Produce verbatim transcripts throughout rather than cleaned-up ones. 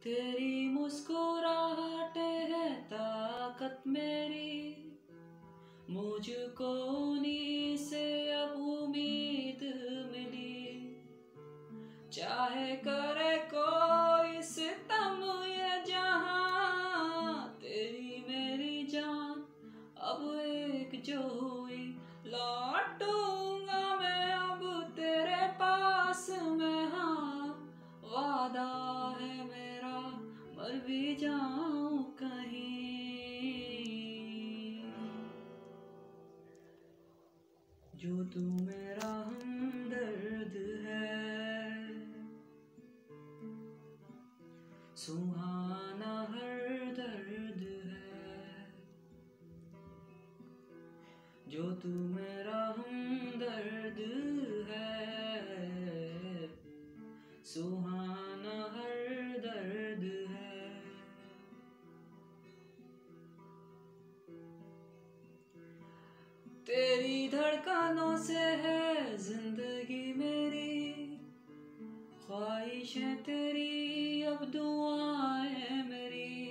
तेरी मुस्कुराहट है ताकत मेरी, मुझको उन्हीं से अब उम्मीद मिली। चाहे करे कोई सितम ये जहां, तेरी मेरी जान अब एक जो हुई। लौटूंगा मैं अब तेरे पास में, हाँ वादा है मेरा, मर भी जाऊं कहीं। जो तू मेरा हमदर्द है, सुहाना हर दर्द है। जो तू मेरा हमदर्द है, सुहाना हर दर्द है। तेरी धड़कनों से है जिंदगी मेरी, ख्वाहिशें तेरी अब दुआएं मेरी।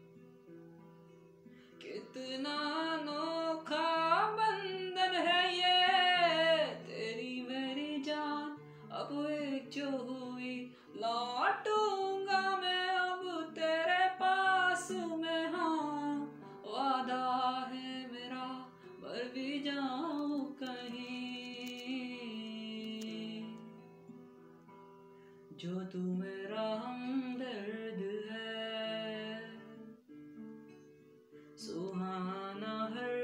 कितना अनोखा बंधन है ये, तेरी मेरी जान अब एक जो हुई। लौटूंगा मैं अब तेरे पास में, हाँ वादा है मेरा, मर भी जाऊं कहीं। जो तू मेरा हमदर्द है, सुहाना हर